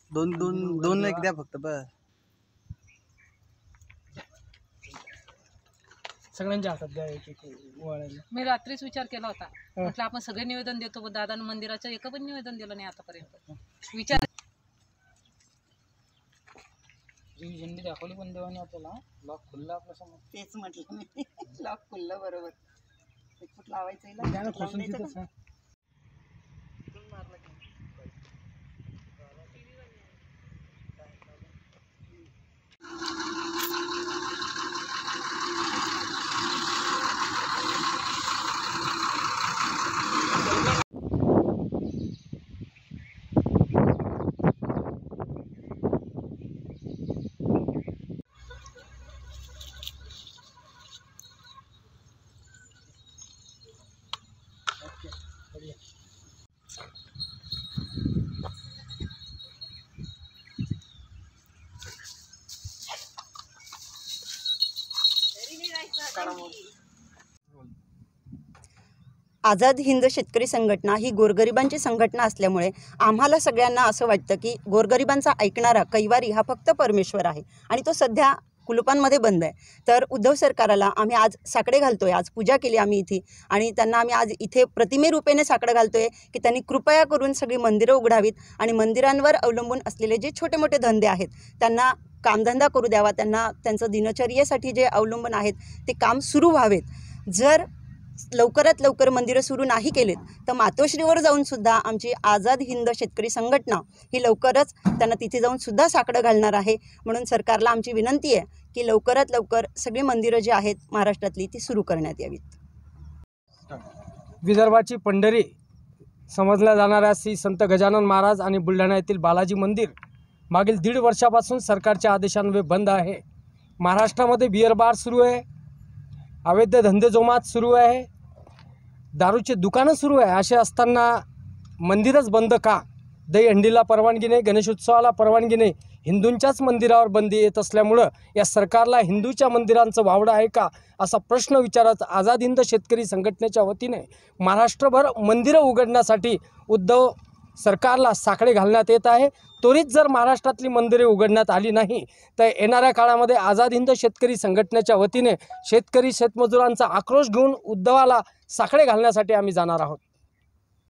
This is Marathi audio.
दोन दोन दोन एक द्या फक्त बस. सगळ्यांच्या हातात द्या एक एक वळायला. मी रात्रीच विचार केला होता, म्हटलं आपण सगळे निवेदन देतो, पण दादा मंदिराचं एक पण निवेदन दिलं नाही आतापर्यंत. विचार झेंडी दाखवली पण देवाने आपल्याला, लॉक खुल्ला आपल्या समोर. तेच म्हटलं मी, लॉक खुल्लं बरोबर. ते कुठं लावायचं हिला? त्यानं खोसून तिथंच आहे. आझाद हिंद शेतकरी संघटना ही गोरगरिबांची संघटना असल्यामुळे आम्हाला सगळ्यांना असं वाटतं की गोरगरिबांचा ऐकणारा कैवारी हा फक्त परमेश्वर आहे आणि तो सध्या कुलुपांमध्ये बंद आहे. तर उद्धव सरकाराला आम्ही आज साकडे घालतोय, आज पूजा केली आम्ही इथे आणि त्यांना आम्ही आज इथे प्रतिमे रूपेने साकडं घालतोय की त्यांनी कृपया करून सगळी मंदिरं उघडावीत आणि मंदिरांवर अवलंबून असलेले जे छोटे मोठे धंदे आहेत त्यांना कामधंदा करू द्यावा, त्यांना त्यांचं दिनचर्येसाठी जे अवलंबून आहेत ते काम सुरू व्हावेत. जर लवकरात लवकर मंदिरं सुरू नाही केलीत तर मातोश्रीवर जाऊन सुद्धा आमची आझाद हिंद शेतकरी संघटना ही लवकरच त्यांना तिथे जाऊन सुद्धा साकडं घालणार आहे. म्हणून सरकारला आमची विनंती आहे की लवकरात लवकर सगळी मंदिरं जी आहेत महाराष्ट्रातली ती सुरू करण्यात यावीत. विदर्भाची पंढरी समजल्या जाणाऱ्या श्री संत गजानन महाराज आणि बुलढाणा येथील बालाजी मंदिर मागील 1.5 वर्षापासून सरकारच्या आदेशान्वये बंद आहे. महाराष्ट्रामध्ये बिअर बार सुरू आहे, अवैध धंदे जोमात सुरू आहे, दारूचे दुकानं सुरू आहे. असे असताना मंदिरच बंद का? दहीहंडीला परवानगी नाही, गणेशोत्सवाला परवानगी नाही, हिंदूंच्याच मंदिरावर बंदी येत असल्यामुळं या सरकारला हिंदूच्या मंदिरांचं वावडं आहे का असा प्रश्न विचारत आझाद हिंद शेतकरी संघटनेच्या वतीने महाराष्ट्रभर मंदिरं उघडण्यासाठी उद्धव सरकारला साकडे घालण्यात येत आहे. त्वरित जर महाराष्ट्रातली मंदिरे उघडण्यात आली नाही तर येणाऱ्या काळामध्ये आझाद हिंद शेतकरी संघटनेच्या वतीने शेतकरी शेतमजुरांचा आक्रोश घेऊन उद्धवाला साकडे घालण्यासाठी आम्ही जाणार आहोत.